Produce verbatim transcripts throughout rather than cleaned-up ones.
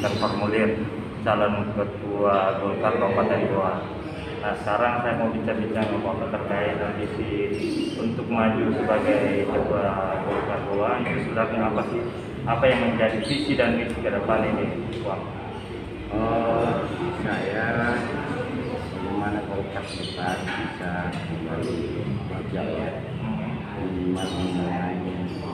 memberikan formulir calon ketua Golkar Kabupaten Goa. Nah, sekarang saya mau bincang-bincang sama Bapak terkait ambisi untuk maju sebagai ketua Golkar Goa. Itu sebenarnya apa sih? Apa yang menjadi visi dan misi ke depan ini, Pak? Oh, saya bagaimana Golkar depan bisa kembali berjaya mengenai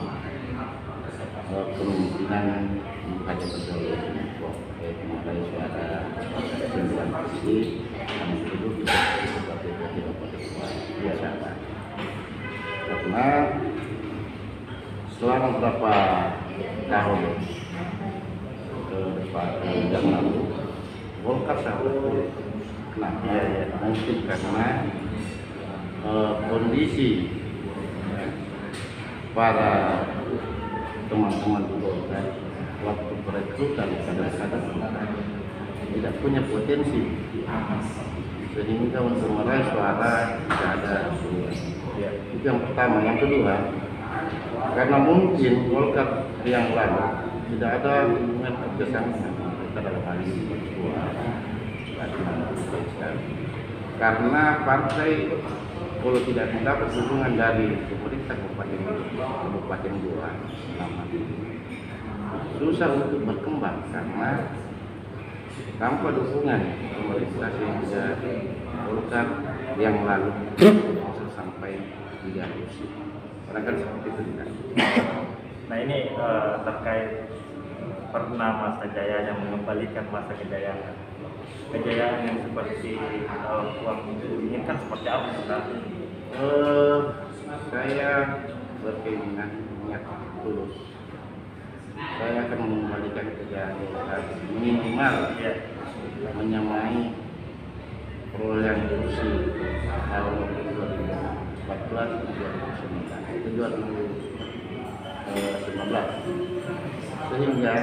uh, kemungkinan ada betul mengenai suara sembilan kursi yang itu bisa sebagai ketua biasa, karena selama beberapa tahun ke depan yang lalu Golkar sangat buruk. Kenapa? Ya, ya. Mungkin karena uh, kondisi para teman-teman Golkar waktu perekrutan kadang-kadang tidak punya potensi, sehingga untuk meraih suara tidak ada. Ya, itu yang pertama. Yang kedua, karena mungkin Golkar yang lalu tidak ada hubungan kerjasama kita dalam hal ini berdua, karena partai kalau tidak mendapat dukungan dari pemerintah Kabupaten Kabupaten Goa selama ini susah untuk berkembang, karena tanpa dukungan pemerintah sehingga Golkar yang lalu bisa sampai tiga kursi. Barangkali seperti itu kan. Nah, ini uh, terkait pernah masa jaya yang mengembalikan masa kejayaan. Kejayaan yang seperti uh, uang itu inginkan seperti apa sebenarnya? Uh, saya berkeinginan niat tulus. Saya akan mengembalikan kejayaan minimal ya, menyamai perolehan kursi tahun dua ribu empat belas dua ribu sembilan itu dua ribu sembilan belas, sehingga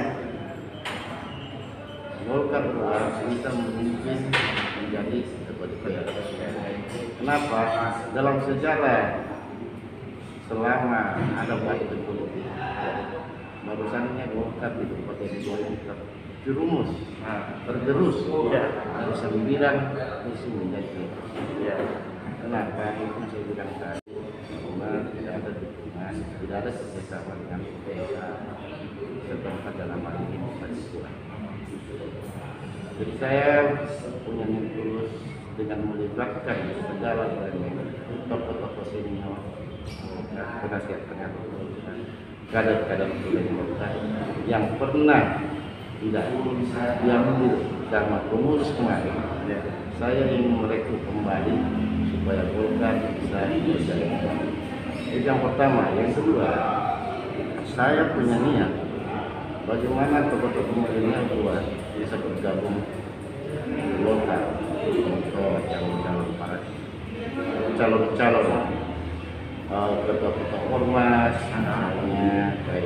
Golkar bisa memimpin menjadi ketua. Kenapa? Dalam sejarah selama ada partai politik, barusannya Golkar di Kabupaten Goa ini terjerumus, tergerus ya, dari sembilan kursi menjadi ya. Kenapa? Itu saya bilang tadi, karena tidak ada dukungan, tidak ada kerjasama dengan pemerintah setempat dalam hal ini Kabupaten Goa. Jadi saya punya niat tulus dengan melibatkan segala tokoh-tokoh senior, penasihat-penasihat, kader-kader Golkar yang pernah tidak diambil sama pengurus kemarin. Saya ingin merekrut kembali supaya Golkar bisa berjaya. Itu yang pertama. Yang kedua, saya punya niat bagaimana tokoh-tokoh milenial luar bisa bergabung di Golkar untuk calon-calon para calon-calon uh, ketua-ketua ormas, misalnya kayak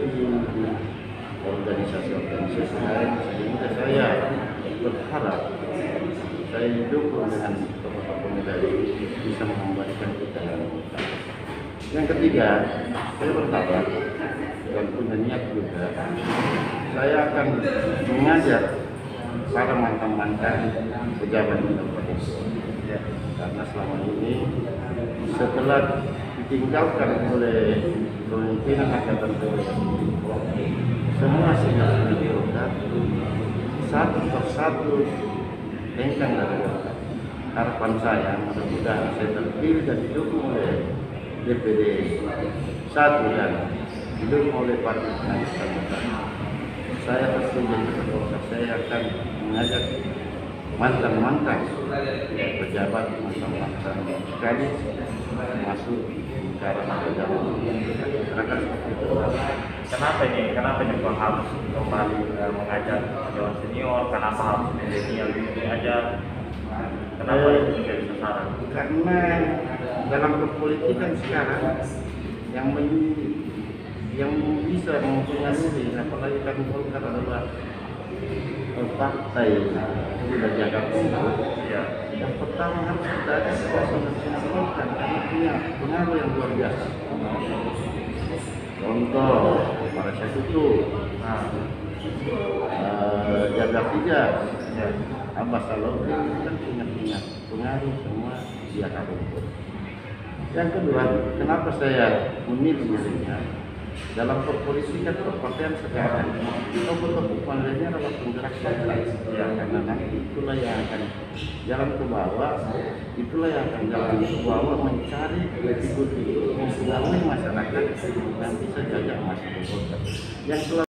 organisasi-organisasi lain, sehingga saya berharap saya didukung dengan tokoh-tokoh milenial bisa mengembalikan kita. Yang ketiga, saya berharap dan punya niat juga, saya akan mengajak para mantan-mantan pejabat di Kabupaten ya, karena selama ini setelah ditinggalkan oleh pemimpinan angkatan semua senior Golkar satu persatu hengkang dari Golkar. Harapan saya mudah-mudahan saya terpilih dan didukung oleh D P D satu dan didukung oleh partai Golkar. Saya pasti menjadi Golkar. Saya akan mengajak mantan-mantan pejabat, mantan-mantan sekali masuk cara pejabat. Akan seperti itu. Kenapa ini? Kenapa ini Bang harus kembali uh, mengajak dewan senior? Kenapa harus milenial ini aja? Kenapa itu menjadi sasaran? Karena dalam perpolitikan sekarang yang men yang bisa mempengaruhi, apalagi kan Golkar adalah partai sudah jaga umur. Ya. Yang pertama harus kita ada kekuasaan Golkar, karena punya pengaruh yang luar biasa. Contoh pada saat itu, nah, uh, jaga tiga. Ya. Abbas Saloki kan punya punya pengaruh semua di akar rumput. Yang kedua, kenapa saya memilih dirinya? Dalam perpolisi kan perpartian sekarang, tokoh-tokoh panggilnya adalah penggerak sosial. Ya, karena nanti itulah yang akan jalan ke bawah, itulah yang akan jalan ke bawah mencari figur-figur mempengaruhi masyarakat dan bisa jaga masyarakat. Yang